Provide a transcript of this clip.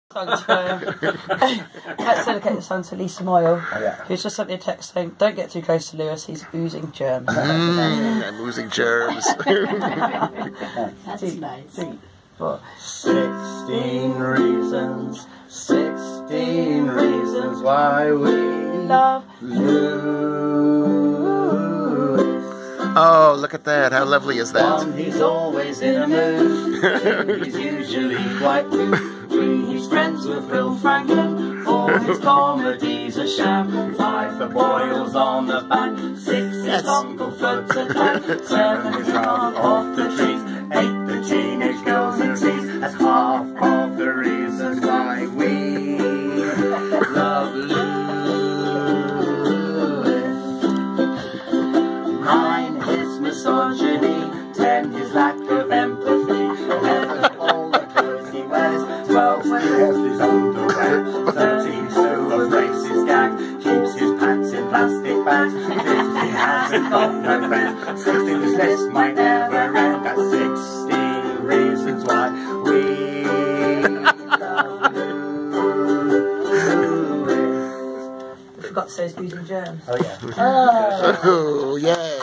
Let's dedicate the song to Lisa Moyle, who's just sent me a text saying, "Don't get too close to Lewis, he's oozing germs." I'm oozing germs. That's nice. 16 reasons, 16 reasons why we love Lewis. Oh, look at that. How lovely is that? One, he's always in a mood. Two, he's usually quite rude. Three, he's friends with Phil Franklin. Four, his comedy's a sham. Five, the boils on the back. Six, his uncle floats a tag. Seven, his run off the trees. Eight, the teenage girls he sees. That's half of the reasons why we love Lewis. 9, his misogyny. 10, his lack of empathy. 11, all the clothes he wears. 12, when he has his underwear. 13, so embrace his gag. Keeps his pants in plastic bags. 15, hasn't got no friends. 16, his list might never end. That's 16 reasons why we love Lewis. I forgot to say he's oozing germs. Oh yeah. Oh, yeah.